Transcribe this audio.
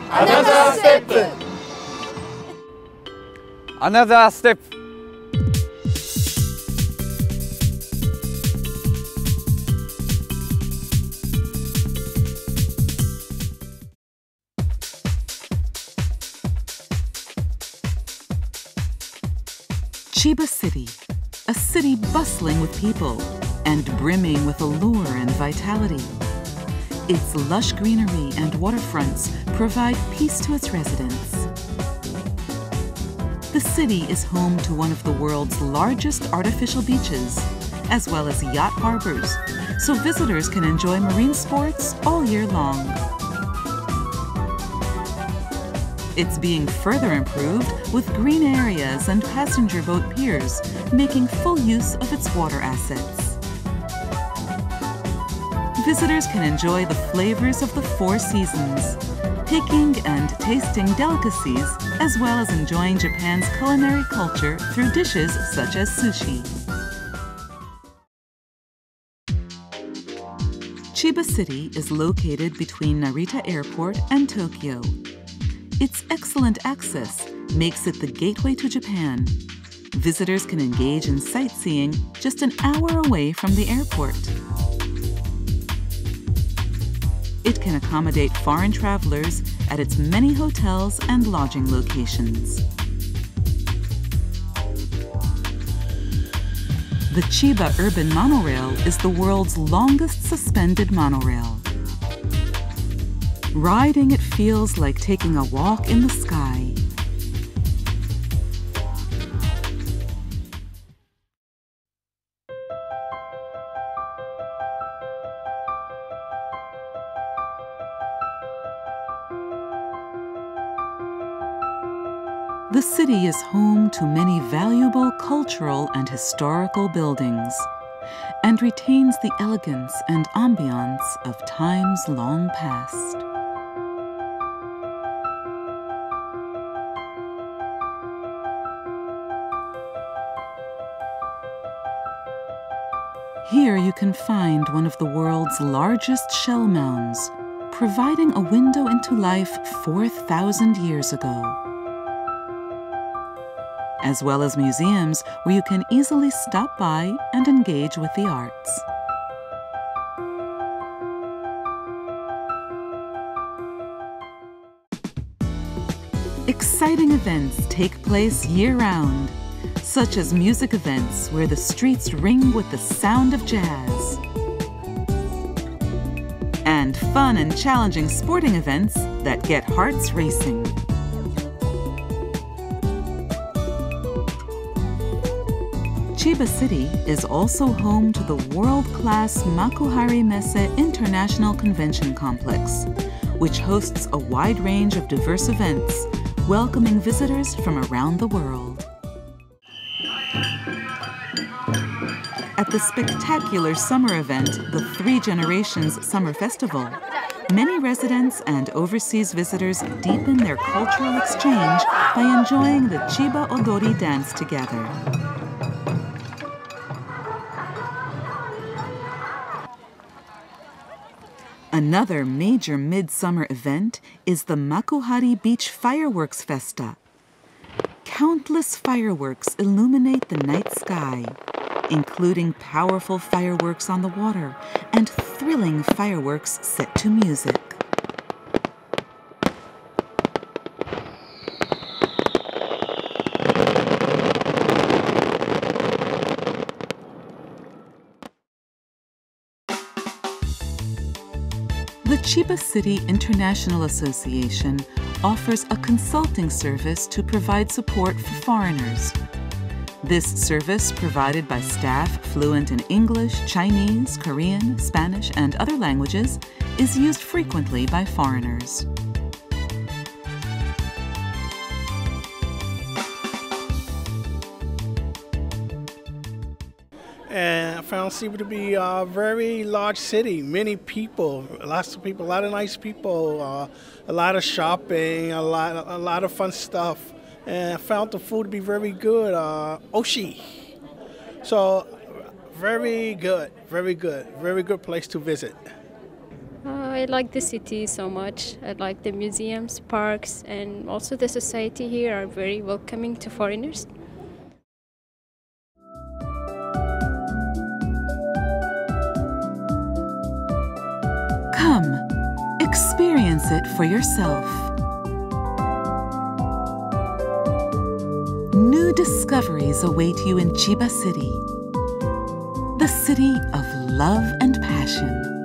Another step. Another step. Chiba City, a city bustling with people and brimming with allure and vitality. Its lush greenery and waterfronts provide peace to its residents. The city is home to one of the world's largest artificial beaches, as well as yacht harbors, so visitors can enjoy marine sports all year long. It's being further improved with green areas and passenger boat piers, making full use of its water assets. Visitors can enjoy the flavors of the 4 seasons, picking and tasting delicacies, as well as enjoying Japan's culinary culture through dishes such as sushi. Chiba City is located between Narita Airport and Tokyo. Its excellent access makes it the gateway to Japan. Visitors can engage in sightseeing just an hour away from the airport. It can accommodate foreign travelers at its many hotels and lodging locations. The Chiba Urban Monorail is the world's longest suspended monorail. Riding it feels like taking a walk in the sky. The city is home to many valuable cultural and historical buildings, and retains the elegance and ambiance of times long past. Here you can find one of the world's largest shell mounds, providing a window into life 4,000 years ago, as well as museums where you can easily stop by and engage with the arts. Exciting events take place year-round, such as music events where the streets ring with the sound of jazz, and fun and challenging sporting events that get hearts racing. Chiba City is also home to the world-class Makuhari Messe International Convention Complex, which hosts a wide range of diverse events, welcoming visitors from around the world. At the spectacular summer event, the 3 Generations Summer Festival, many residents and overseas visitors deepen their cultural exchange by enjoying the Chiba Odori dance together. Another major midsummer event is the Makuhari Beach Fireworks Festa. Countless fireworks illuminate the night sky, including powerful fireworks on the water and thrilling fireworks set to music. The Chiba City International Association offers a consulting service to provide support for foreigners. This service, provided by staff fluent in English, Chinese, Korean, Spanish, and other languages, is used frequently by foreigners. And I found Chiba to be a very large city, many people, lots of people, a lot of nice people, a lot of shopping, a lot of fun stuff. And I found the food to be very good, oshi. So very good place to visit. I like the city so much. I like the museums, parks, and also the society here are very welcoming to foreigners. Come, experience it for yourself. New discoveries await you in Chiba City, the city of love and passion.